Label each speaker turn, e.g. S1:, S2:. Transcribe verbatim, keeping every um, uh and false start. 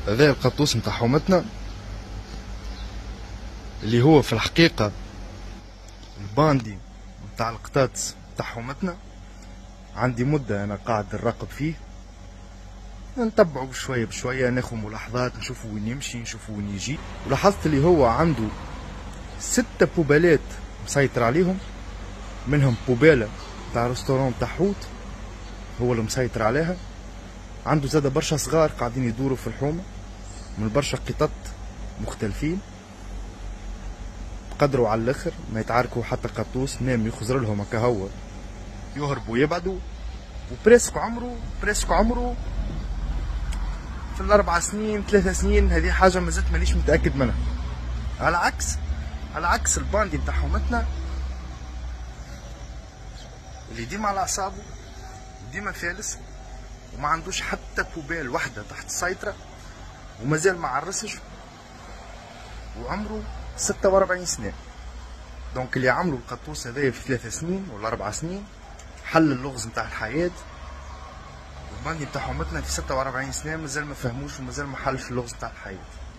S1: هذا القطوس متاع حومتنا اللي هو في الحقيقة الباندي متاع القطاط متاع حومتنا. عندي مدة أنا قاعد نراقب فيه، نتبعه بشوية بشوية، ناخذ ملاحظات، نشوفه وين يمشي، نشوفه وين يجي. ولاحظت اللي هو عنده ستة بوبالات مسيطر عليهم، منهم بوبالة متاع ريستورون متاع حوت هو اللي مسيطر عليها. عنده زادة برشا صغار قاعدين يدوروا في الحومة من برشا قطط مختلفين، قدروا على الاخر ما يتعاركوا حتى قطوس، نام يخزر لهم هكا هو، يهربوا ويبعدوا. وبريسك عمره بريسك عمره في الاربع سنين ثلاثة سنين، هذه حاجة مازلت مانيش متأكد منها. على عكس على عكس الباندي نتاع حومتنا اللي ديما على اعصابه، ديما فالس، وما عندوش حتى بوبال وحده تحت السيطره، ومازال ما عرسش، وعمره ستة وأربعين سنه. دونك اللي عملوا القطوس هذايا في ثلاثة سنين ولا أربع سنين حل اللغز نتاع الحياه. الباندي نتاع حومتنا في ستة وأربعين سنه مازال ما فهموش ومازال ما حلش اللغز نتاع الحياه.